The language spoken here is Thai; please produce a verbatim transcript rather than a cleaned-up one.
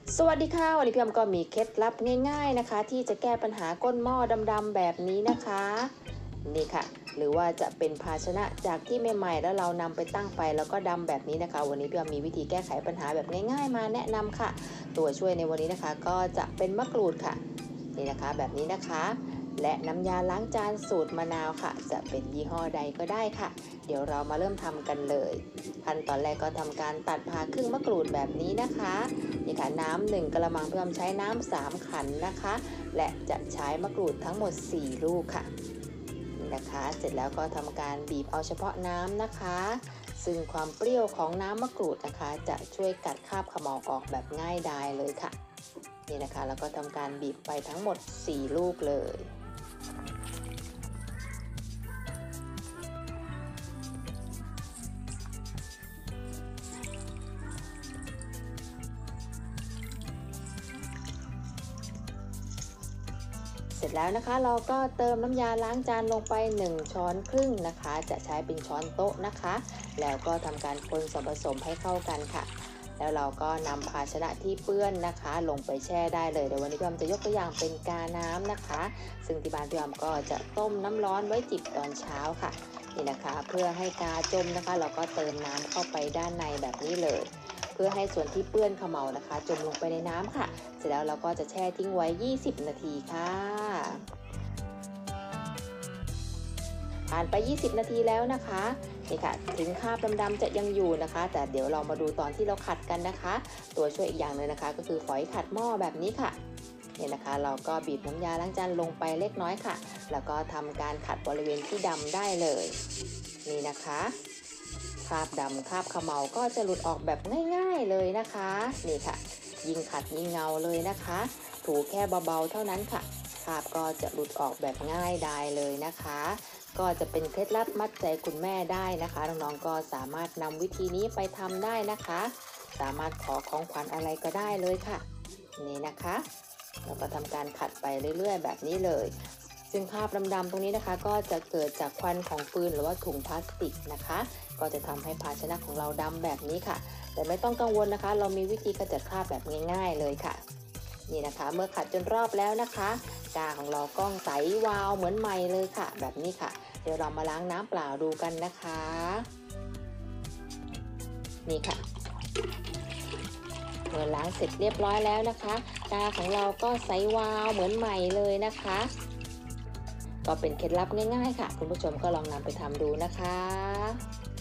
สวัสดีค่ะวันนี้พี่อมก็มีเคล็ดลับง่ายๆนะคะที่จะแก้ปัญหาก้นหม้อดำๆแบบนี้นะคะนี่ค่ะหรือว่าจะเป็นภาชนะจากที่ใหม่ๆแล้วเรานำไปตั้งไฟแล้วก็ดำแบบนี้นะคะวันนี้พี่อมมีวิธีแก้ไขปัญหาแบบง่ายๆมาแนะนำค่ะตัวช่วยในวันนี้นะคะก็จะเป็นมะกรูดค่ะนี่นะคะแบบนี้นะคะและน้ำยาล้างจานสูตรมะนาวค่ะจะเป็นยี่ห้อใดก็ได้ค่ะเดี๋ยวเรามาเริ่มทำกันเลยขั้นตอนแรกก็ทำการตัดผ่าครึ่งมะกรูดแบบนี้นะคะนี่ค่ะน้ำหนึ่งกะละมังเพื่อใช้น้ำสามขันนะคะและจะใช้มะกรูดทั้งหมดสี่ลูกค่ะนี่นะคะเสร็จแล้วก็ทำการบีบเอาเฉพาะน้ำนะคะซึ่งความเปรี้ยวของน้ำมะกรูดนะคะจะช่วยกัดคราบเขม่าออกแบบง่ายดายเลยค่ะนี่นะคะแล้วก็ทำการบีบไปทั้งหมดสี่ลูกเลยเสร็จแล้วนะคะเราก็เติมน้ำยาล้างจานลงไปหนึ่งช้อนครึ่งนะคะจะใช้เป็นช้อนโต๊ะนะคะแล้วก็ทำการคนส่วนผสมให้เข้ากันค่ะแล้วเราก็นำภาชนะที่เปื้อนนะคะลงไปแช่ได้เลยเดี๋ยววันนี้พี่อมจะยกตัวอย่างเป็นกาน้ำนะคะซึ่งที่บ้านพี่อมก็จะต้มน้ำร้อนไว้จิบตอนเช้าค่ะนี่นะคะเพื่อให้กาจมนะคะเราก็เติมน้ำเข้าไปด้านในแบบนี้เลยเพื่อให้ส่วนที่เปื้อนเขม่านะคะจมลงไปในน้ำค่ะเสร็จแล้วเราก็จะแช่ทิ้งไว้ยี่สิบนาทีค่ะผ่านไปยี่สิบนาทีแล้วนะคะนี่ค่ะถึงคราบดำๆจะยังอยู่นะคะแต่เดี๋ยวเรามาดูตอนที่เราขัดกันนะคะตัวช่วยอีกอย่างหนึ่งนะคะก็คือฝอยขัดหม้อแบบนี้ค่ะเนี่ยนะคะเราก็บีบน้ำยาล้างจานลงไปเล็กน้อยค่ะแล้วก็ทำการขัดบริเวณที่ดำได้เลยนี่นะคะคราบดำคราบเขม่าก็จะหลุดออกแบบง่ายๆเลยนะคะนี่ค่ะยิ่งขัดยิ่งเงาเลยนะคะถูแค่เบาๆเท่านั้นค่ะคราบก็จะหลุดออกแบบง่ายดายเลยนะคะก็จะเป็นเคล็ดลับมัดใจคุณแม่ได้นะคะน้องๆก็สามารถนำวิธีนี้ไปทำได้นะคะสามารถขอของขวัญอะไรก็ได้เลยค่ะนี่นะคะแล้วก็ทำการขัดไปเรื่อยๆแบบนี้เลยซึ่งคราบดำๆตรงนี้นะคะก็จะเกิดจากควันของฟืนหรือว่าถุงพลาสติกนะคะก็จะทำให้ภาชนะของเราดำแบบนี้ค่ะแต่ไม่ต้องกังวลนะคะเรามีวิธีขจัดคราบแบบง่ายๆเลยค่ะนี่นะคะเมื่อขัดจนรอบแล้วนะคะกาของเราก็ใสวาวเหมือนใหม่เลยค่ะแบบนี้ค่ะเดี๋ยวเรามาล้างน้ำเปล่าดูกันนะคะนี่ค่ะเมื่อล้างเสร็จเรียบร้อยแล้วนะคะกาของเราก็ใสวาวเหมือนใหม่เลยนะคะก็เป็นเคล็ดลับง่ายๆค่ะคุณผู้ชมก็ลองนำไปทำดูนะคะ